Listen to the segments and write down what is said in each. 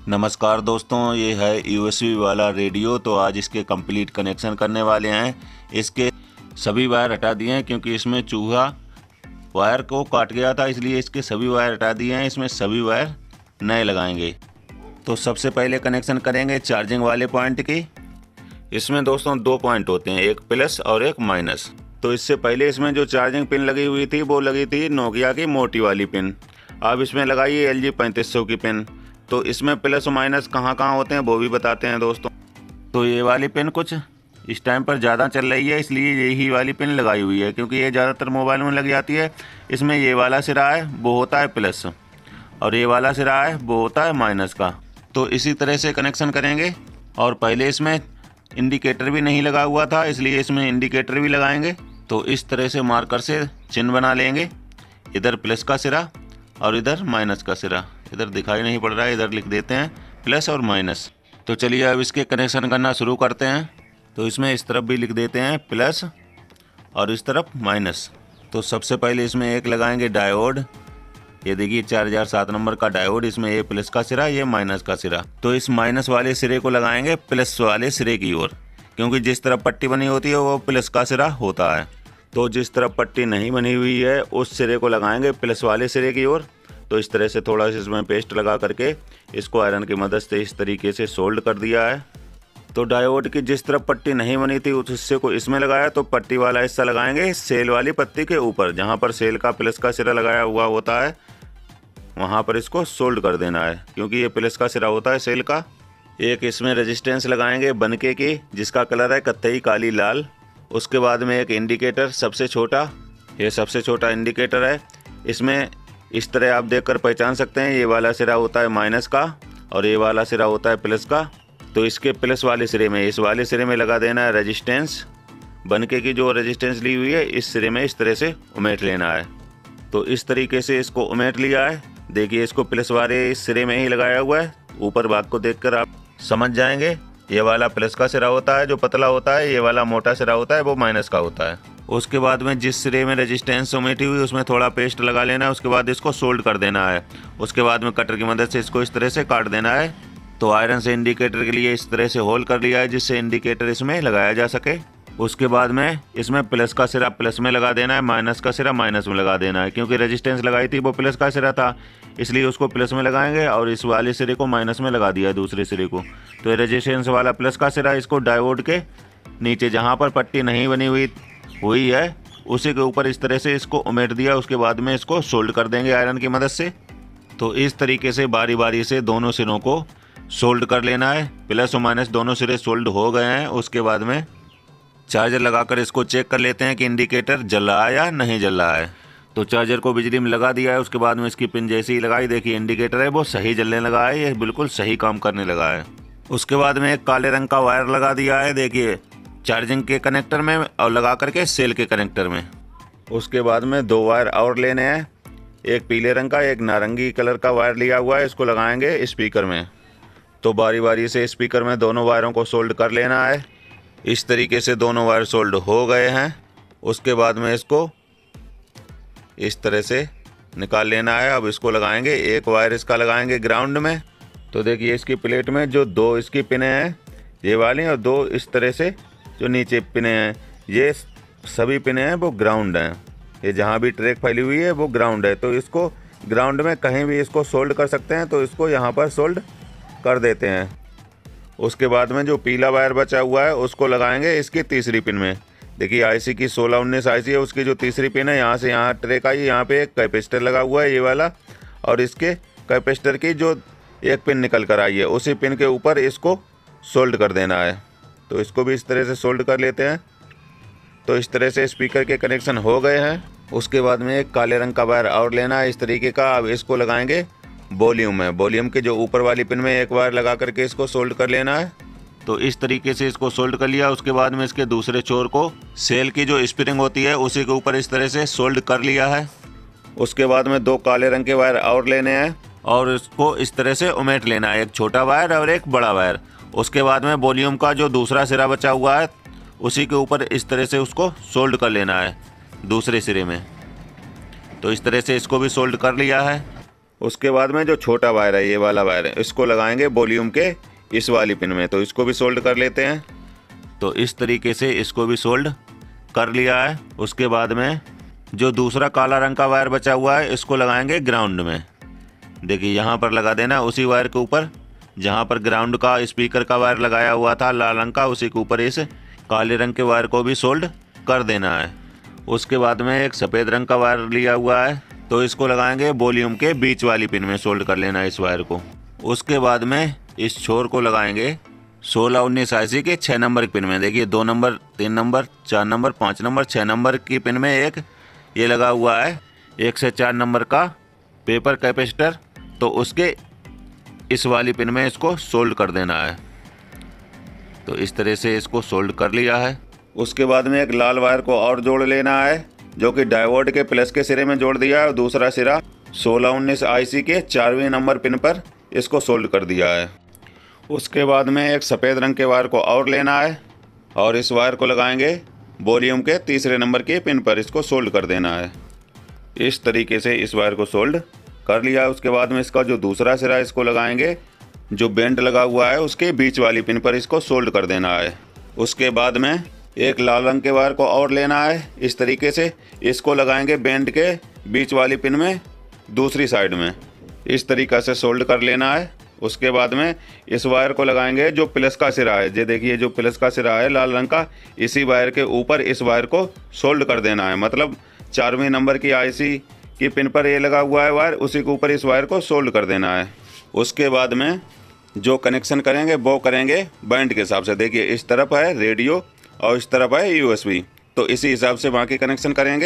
नमस्कार दोस्तों, ये है यूएसबी वाला रेडियो। तो आज इसके कंप्लीट कनेक्शन करने वाले हैं। इसके सभी वायर हटा दिए हैं क्योंकि इसमें चूहा वायर को काट गया था, इसलिए इसके सभी वायर हटा दिए हैं। इसमें सभी वायर नए लगाएंगे। तो सबसे पहले कनेक्शन करेंगे चार्जिंग वाले पॉइंट की। इसमें दोस्तों दो पॉइंट होते हैं, एक प्लस और एक माइनस। तो इससे पहले इसमें जो चार्जिंग पिन लगी हुई थी वो लगी थी नोकिया की मोटी वाली पिन। अब इसमें लगाइए LG 3500 की पिन। तो इसमें प्लस और माइनस कहाँ कहाँ होते हैं वो भी बताते हैं दोस्तों। तो ये वाली पिन कुछ इस टाइम पर ज़्यादा चल रही है, इसलिए यही वाली पिन लगाई हुई है क्योंकि ये ज़्यादातर मोबाइल में लग जाती है। इसमें ये वाला सिरा है वो होता है प्लस और ये वाला सिरा है वो होता है माइनस का। तो इसी तरह से कनेक्शन करेंगे। और पहले इसमें इंडिकेटर भी नहीं लगा हुआ था, इसलिए इसमें इंडिकेटर भी लगाएंगे। तो इस तरह से मार्कर से चिन्ह बना लेंगे, इधर प्लस का सिरा और इधर माइनस का सिरा। इधर दिखाई नहीं पड़ रहा है, इधर लिख देते हैं प्लस और माइनस। तो चलिए अब इसके कनेक्शन करना शुरू करते हैं। तो इसमें इस तरफ भी लिख देते हैं प्लस और इस तरफ माइनस। तो सबसे पहले इसमें एक लगाएंगे डायोड। ये देखिए 4007 नंबर का डायोड। इसमें ये प्लस का सिरा, ये माइनस का सिरा। तो इस माइनस वाले सिरे को लगाएंगे प्लस वाले सिरे की ओर, क्योंकि जिस तरफ पट्टी बनी होती है वो प्लस का सिरा होता है। तो जिस तरफ पट्टी नहीं बनी हुई है उस सिरे को लगाएंगे प्लस वाले सिरे की ओर। तो इस तरह से थोड़ा सा इसमें पेस्ट लगा करके इसको आयरन की मदद से इस तरीके से सोल्ड कर दिया है। तो डायोड की जिस तरफ पट्टी नहीं बनी थी उस हिस्से को इसमें लगाया। तो पट्टी वाला हिस्सा लगाएंगे सेल वाली पत्ती के ऊपर, जहाँ पर सेल का प्लस का सिरा लगाया हुआ होता है वहाँ पर इसको सोल्ड कर देना है, क्योंकि ये प्लस का सिरा होता है सेल का। एक इसमें रेजिस्टेंस लगाएंगे बनके की, जिसका कलर है कत्थई काली लाल। उसके बाद में एक इंडिकेटर सबसे छोटा, ये सबसे छोटा इंडिकेटर है। इसमें इस तरह आप देखकर पहचान सकते हैं, ये वाला सिरा होता है माइनस का और ये वाला सिरा होता है प्लस का। तो इसके प्लस वाले सिरे में, इस वाले सिरे में लगा देना है रेजिस्टेंस। बनके की जो रेजिस्टेंस ली हुई है इस सिरे में इस तरह से उमेट लेना है। तो इस तरीके से इसको उमेट लिया है। देखिए इसको प्लस वाले इस सिरे में ही लगाया हुआ है। ऊपर भाग को देखकर आप समझ जाएंगे, ये वाला प्लस का सिरा होता है जो पतला होता है, ये वाला मोटा सिरा होता है वो माइनस का होता है। उसके बाद में जिस सिरे में रेजिस्टेंस उमेटी हुई उसमें थोड़ा पेस्ट लगा लेना है। उसके बाद इसको सोल्ड कर देना है। उसके बाद में कटर की मदद से इसको इस तरह से काट देना है। तो आयरन से इंडिकेटर के लिए इस तरह से होल कर लिया है जिससे इंडिकेटर इसमें लगाया जा सके। उसके बाद में इसमें प्लस का सिरा प्लस में लगा देना है, माइनस का सिरा माइनस में लगा देना है। क्योंकि रेजिस्टेंस लगाई थी वो प्लस का सिरा था, इसलिए उसको प्लस में लगाएंगे और इस वाले सिरे को माइनस में लगा दिया है दूसरे सिरे को। तो ये रेजिस्टेंस वाला प्लस का सिरा इसको डायोड के नीचे जहाँ पर पट्टी नहीं बनी हुई है उसी के ऊपर इस तरह से इसको उमेट दिया। उसके बाद में इसको सोल्ड कर देंगे आयरन की मदद से। तो इस तरीके से बारी बारी से दोनों सिरों को सोल्ड कर लेना है। प्लस और माइनस दोनों सिरे सोल्ड हो गए हैं। उसके बाद में चार्जर लगाकर इसको चेक कर लेते हैं कि इंडिकेटर जल रहा है या नहीं जल रहा है। तो चार्जर को बिजली में लगा दिया है। उसके बाद में इसकी पिन जैसे ही लगाई, देखिए इंडिकेटर है वो सही जलने लगा है, ये बिल्कुल सही काम करने लगा है। उसके बाद में एक काले रंग का वायर लगा दिया है, देखिए चार्जिंग के कनेक्टर में और लगा करके सेल के कनेक्टर में। उसके बाद में दो वायर और लेने हैं, एक पीले रंग का एक नारंगी कलर का वायर लिया हुआ है, इसको लगाएंगे स्पीकर में। तो बारी बारी से स्पीकर में दोनों वायरों को सोल्ड कर लेना है। इस तरीके से दोनों वायर सोल्ड हो गए हैं। उसके बाद में इसको इस तरह से निकाल लेना है। अब इसको लगाएंगे, एक वायर इसका लगाएंगे ग्राउंड में। तो देखिए इसकी प्लेट में जो दो इसकी पिनें हैं ये वाली और दो इस तरह से जो नीचे पिनें हैं, ये सभी पिनें हैं वो ग्राउंड हैं। ये जहाँ भी ट्रैक फैली हुई है वो ग्राउंड है। तो इसको ग्राउंड में कहीं भी इसको सोल्ड कर सकते हैं, तो इसको यहाँ पर सोल्ड कर देते हैं। उसके बाद में जो पीला वायर बचा हुआ है उसको लगाएंगे इसकी तीसरी पिन में। देखिए आईसी की 1619 आईसी है, उसकी जो तीसरी पिन है यहाँ से यहाँ ट्रैक आई, यहाँ पे एक कैपेसिटर लगा हुआ है ये वाला, और इसके कैपेसिटर की जो एक पिन निकल कर आई है उसी पिन के ऊपर इसको सोल्ड कर देना है। तो इसको भी इस तरह से सोल्ड कर लेते हैं। तो इस तरह से स्पीकर के कनेक्शन हो गए हैं। उसके बाद में एक काले रंग का वायर और लेना है इस तरीके का। अब इसको लगाएंगे वॉल्यूम में, वॉल्यूम के जो ऊपर वाली पिन में एक वायर लगा करके इसको सोल्ड कर लेना है। तो इस तरीके से इसको सोल्ड कर लिया। उसके बाद में इसके दूसरे छोर को सेल की जो स्प्रिंग होती है उसी के ऊपर इस तरह से सोल्ड कर लिया है। उसके बाद में दो काले रंग के वायर और लेने हैं और इसको इस तरह से उमेट लेना है, एक छोटा वायर और एक बड़ा वायर। उसके बाद में वॉल्यूम का जो दूसरा सिरा बचा हुआ है उसी के ऊपर इस तरह से उसको सोल्ड कर लेना है दूसरे सिरे में। तो इस तरह से इसको भी सोल्ड कर लिया है। उसके बाद में जो छोटा वायर है, ये वाला वायर है, इसको लगाएंगे वॉल्यूम के इस वाली पिन में। तो इसको भी सोल्ड कर लेते हैं। तो इस तरीके से इसको भी सोल्ड कर लिया है। उसके बाद में जो दूसरा काला रंग का वायर बचा हुआ है, इसको लगाएंगे ग्राउंड में। देखिए यहाँ पर लगा देना उसी वायर के ऊपर जहाँ पर ग्राउंड का स्पीकर का वायर लगाया हुआ था लाल रंग का, उसी के ऊपर इस काले रंग के वायर को भी सोल्ड कर देना है। उसके बाद में एक सफ़ेद रंग का वायर लिया हुआ है, तो इसको लगाएंगे वॉल्यूम के बीच वाली पिन में, सोल्ड कर लेना है इस वायर को। उसके बाद में इस छोर को लगाएंगे 16 19 IC के 6 नंबर की पिन में। देखिए 2 number 3 number 4 number 5 number 6 number की पिन में एक ये लगा हुआ है 1 से 4 नंबर का पेपर कैपेसिटर, तो उसके इस वाली पिन में इसको सोल्ड कर देना है। तो इस तरह से इसको सोल्ड कर लिया है। उसके बाद में एक लाल वायर को और जोड़ लेना है, जो कि डायोड के प्लस के सिरे में जोड़ दिया है, और दूसरा सिरा 16 19 IC के 4वें नंबर पिन पर इसको सोल्ड कर दिया है। उसके बाद में एक सफ़ेद रंग के वायर को और लेना है, और इस वायर को लगाएंगे वॉल्यूम के तीसरे नंबर के पिन पर, इसको सोल्ड कर देना है। इस तरीके से इस वायर को सोल्ड कर लिया है। उसके बाद में इसका जो दूसरा सिरा इसको लगाएंगे जो बेंड लगा हुआ है उसके बीच वाली पिन पर, इसको सोल्ड कर देना है। उसके बाद में एक लाल रंग के वायर को और लेना है, इस तरीके से इसको लगाएंगे बेंड के बीच वाली पिन में दूसरी साइड में, इस तरीक़ा से सोल्ड कर लेना है। उसके बाद में इस वायर को लगाएंगे जो प्लस का सिरा है, ये देखिए जो प्लस का सिरा है लाल रंग का, इसी वायर के ऊपर इस वायर को सोल्ड कर देना है। मतलब 4वें नंबर की IC की पिन पर ये लगा हुआ है वायर, उसी के ऊपर इस वायर को सोल्ड कर देना है। उसके बाद में जो कनेक्शन करेंगे वो करेंगे बैंड के हिसाब से। देखिए इस तरफ है रेडियो और इस तरफ है USB, तो इसी हिसाब से बाकी कनेक्शन करेंगे।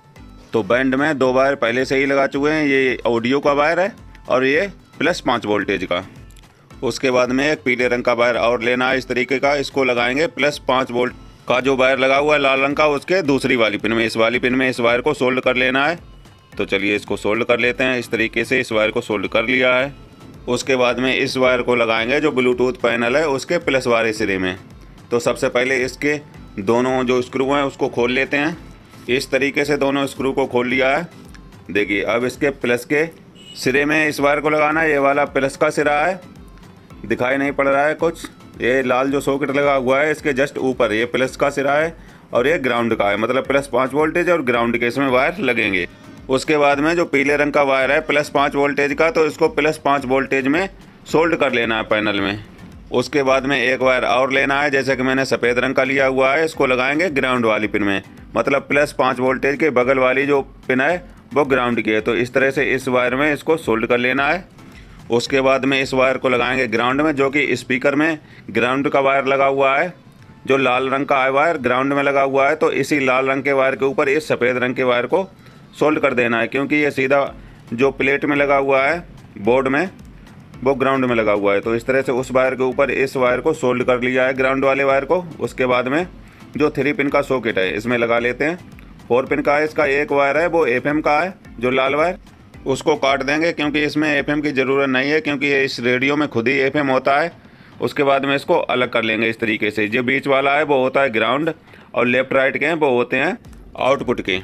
तो बैंड में 2 वायर पहले से ही लगा चुके हैं, ये ऑडियो का वायर है और ये +5 वोल्टेज का। उसके बाद में एक पीले रंग का वायर और लेना है इस तरीके का, इसको लगाएंगे +5 वोल्ट का जो वायर लगा हुआ है लाल रंग का, उसके दूसरी वाली पिन में, इस वाली पिन में इस वायर को सोल्ड कर लेना है। तो चलिए इसको सोल्ड कर लेते हैं। इस तरीके से इस वायर को सोल्ड कर लिया है। उसके बाद में इस वायर को लगाएंगे जो ब्लूटूथ पैनल है उसके प्लस वाले सिरे में। तो सबसे पहले इसके दोनों जो स्क्रू हैं उसको खोल लेते हैं। इस तरीके से दोनों स्क्रू को खोल लिया है। देखिए अब इसके प्लस के सिरे में इस वायर को लगाना है। ये वाला प्लस का सिरा है, दिखाई नहीं पड़ रहा है कुछ, ये लाल जो सॉकेट लगा हुआ है इसके जस्ट ऊपर ये प्लस का सिरा है और ये ग्राउंड का है, मतलब +5 वोल्टेज और ग्राउंड के इसमें वायर लगेंगे। उसके बाद में जो पीले रंग का वायर है +5 वोल्टेज का, तो इसको +5 वोल्टेज में सोल्ड कर लेना है पैनल में। उसके बाद में एक वायर और लेना है, जैसे कि मैंने सफ़ेद रंग का लिया हुआ है, इसको लगाएंगे ग्राउंड वाली पिन में, मतलब +5 वोल्टेज के बगल वाली जो पिन है वो ग्राउंड की है। तो इस तरह से इस वायर में इसको सोल्ड कर लेना है। उसके बाद में इस वायर को लगाएंगे ग्राउंड में, जो कि स्पीकर में ग्राउंड का वायर लगा हुआ है, जो लाल रंग का वायर ग्राउंड में लगा हुआ है। तो इसी लाल रंग के वायर के ऊपर इस सफ़ेद रंग के वायर को सोल्ड कर देना है, क्योंकि ये सीधा जो प्लेट में लगा हुआ है बोर्ड में वो ग्राउंड में लगा हुआ है। तो इस तरह से उस वायर के ऊपर इस वायर को सोल्ड कर लिया है, ग्राउंड वाले वायर को। उसके बाद में जो 3 पिन का सॉकेट है इसमें लगा लेते हैं। 4 पिन का है, इसका एक वायर है वो FM का है, जो लाल वायर, उसको काट देंगे क्योंकि इसमें FM की ज़रूरत नहीं है, क्योंकि ये इस रेडियो में खुद ही FM होता है। उसके बाद में इसको अलग कर लेंगे इस तरीके से। जो बीच वाला है वो होता है ग्राउंड और लेफ़्ट राइट के हैं वो होते हैं आउटपुट के।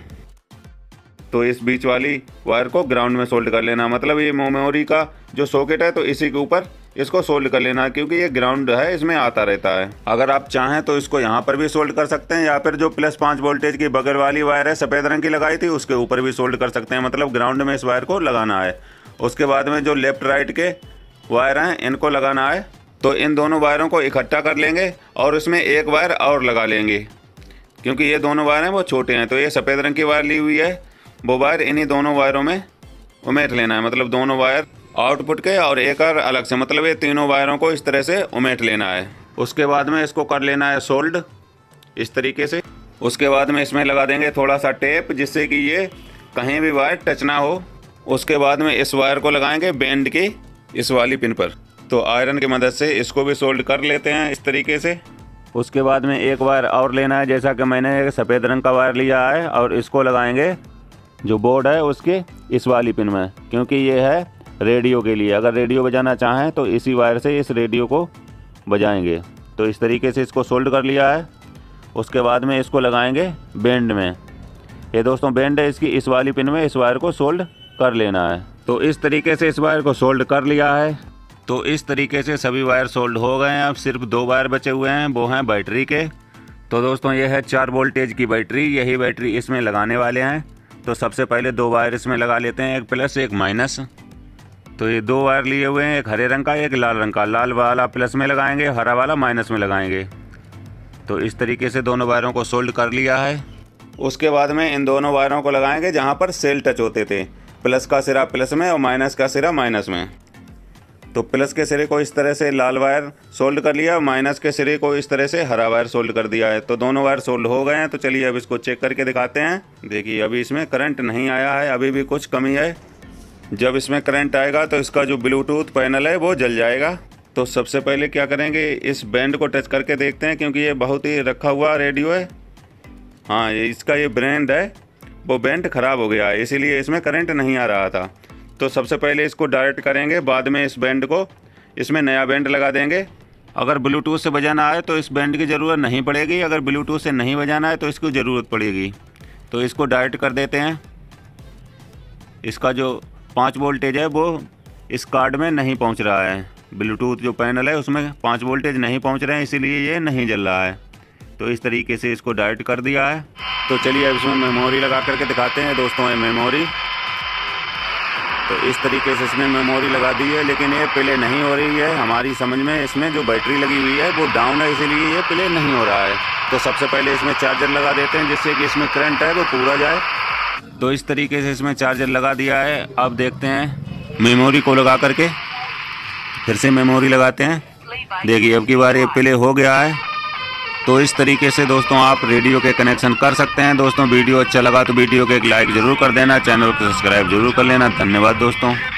तो इस बीच वाली वायर को ग्राउंड में सोल्ड कर लेना, मतलब ये मेमोरी का जो सॉकेट है तो इसी के ऊपर इसको सोल्ड कर लेना, क्योंकि ये ग्राउंड है इसमें आता रहता है। अगर आप चाहें तो इसको यहाँ पर भी सोल्ड कर सकते हैं, या फिर जो +5 वोल्टेज की बगल वाली वायर है सफ़ेद रंग की लगाई थी उसके ऊपर भी सोल्ड कर सकते हैं, मतलब ग्राउंड में इस वायर को लगाना है। उसके बाद में जो लेफ़्ट राइट के वायर हैं इनको लगाना है। तो इन दोनों वायरों को इकट्ठा कर लेंगे और इसमें एक वायर और लगा लेंगे, क्योंकि ये दोनों वायर हैं वो छोटे हैं। तो ये सफ़ेद रंग की वायर ली हुई है, वो वायर इन्हीं दोनों वायरों में उमेट लेना है, मतलब दोनों वायर आउटपुट के और एक और अलग से, मतलब ये तीनों वायरों को इस तरह से उमेट लेना है। उसके बाद में इसको कर लेना है सोल्ड इस तरीके से। उसके बाद में इसमें लगा देंगे थोड़ा सा टेप, जिससे कि ये कहीं भी वायर टच ना हो। उसके बाद में इस वायर को लगाएंगे बेंड की इस वाली पिन पर। तो आयरन की मदद से इसको भी सोल्ड कर लेते हैं इस तरीके से। उसके बाद में एक वायर और लेना है, जैसा कि मैंने सफ़ेद रंग का वायर लिया है, और इसको लगाएंगे जो बोर्ड है उसके इस वाली पिन में, क्योंकि ये है रेडियो के लिए। अगर रेडियो बजाना चाहें तो इसी वायर से इस रेडियो को बजाएंगे। तो इस तरीके से इसको सोल्ड कर लिया है। उसके बाद में इसको लगाएंगे बेंड में। ये दोस्तों बेंड है इसकी, इस वाली पिन में इस वायर को सोल्ड कर लेना है। तो इस तरीके से इस वायर को सोल्ड कर लिया है। तो इस तरीके से सभी वायर सोल्ड हो गए हैं। अब सिर्फ 2 वायर बचे हुए हैं, वो हैं बैटरी के। तो दोस्तों ये है 4 वोल्टेज की बैटरी, यही बैटरी इसमें लगाने वाले हैं। तो सबसे पहले 2 वायर इसमें लगा लेते हैं, एक प्लस एक माइनस। तो ये 2 वायर लिए हुए हैं, एक हरे रंग का एक लाल रंग का। लाल वाला प्लस में लगाएंगे, हरा वाला माइनस में लगाएंगे। तो इस तरीके से दोनों वायरों को सोल्ड कर लिया है। उसके बाद में इन दोनों वायरों को लगाएंगे जहाँ पर सेल टच होते थे, प्लस का सिरा प्लस में और माइनस का सिरा माइनस में। तो प्लस के सिरे को इस तरह से लाल वायर सोल्ड कर लिया, माइनस के सिरे को इस तरह से हरा वायर सोल्ड कर दिया है। तो दोनों वायर सोल्ड हो गए हैं। तो चलिए अब इसको चेक करके दिखाते हैं। देखिए अभी इसमें करंट नहीं आया है, अभी भी कुछ कमी है। जब इसमें करंट आएगा तो इसका जो ब्लूटूथ पैनल है वो जल जाएगा। तो सबसे पहले क्या करेंगे, इस बैंड को टच करके देखते हैं, क्योंकि ये बहुत ही रखा हुआ रेडियो है। हाँ, ये इसका ये ब्रांड है, वो बैंड ख़राब हो गया है, इसीलिए इसमें करंट नहीं आ रहा था। तो सबसे पहले इसको डायरेक्ट करेंगे, बाद में इस बैंड को इसमें नया बैंड लगा देंगे। अगर ब्लूटूथ से बजाना है तो इस बैंड की ज़रूरत नहीं पड़ेगी, अगर ब्लूटूथ से नहीं बजाना है तो इसकी ज़रूरत पड़ेगी। तो इसको डायरेक्ट कर देते हैं। इसका जो 5 वोल्टेज है वो इस कार्ड में नहीं पहुंच रहा है, ब्लूटूथ जो पैनल है उसमें 5 वोल्टेज नहीं पहुंच रहे हैं, इसीलिए ये नहीं जल रहा है। तो इस तरीके से इसको डायरेक्ट कर दिया है। तो चलिए अब इसमें मेमोरी लगा करके दिखाते हैं दोस्तों। ये मेमोरी, तो इस तरीके से इसमें मेमोरी लगा दी है, लेकिन ये प्ले नहीं हो रही है हमारी समझ में। इसमें जो बैटरी लगी हुई है वो डाउन है, इसीलिए ये प्ले नहीं हो रहा है। तो सबसे पहले इसमें चार्जर लगा देते हैं, जिससे कि इसमें करंट है वो पूरा जाए। तो इस तरीके से इसमें चार्जर लगा दिया है। अब देखते हैं मेमोरी को लगा करके, फिर से मेमोरी लगाते हैं। देखिए अब की बार ये प्ले हो गया है। तो इस तरीके से दोस्तों आप रेडियो के कनेक्शन कर सकते हैं। दोस्तों वीडियो अच्छा लगा तो वीडियो को एक लाइक ज़रूर कर देना, चैनल को सब्सक्राइब जरूर कर लेना। धन्यवाद दोस्तों।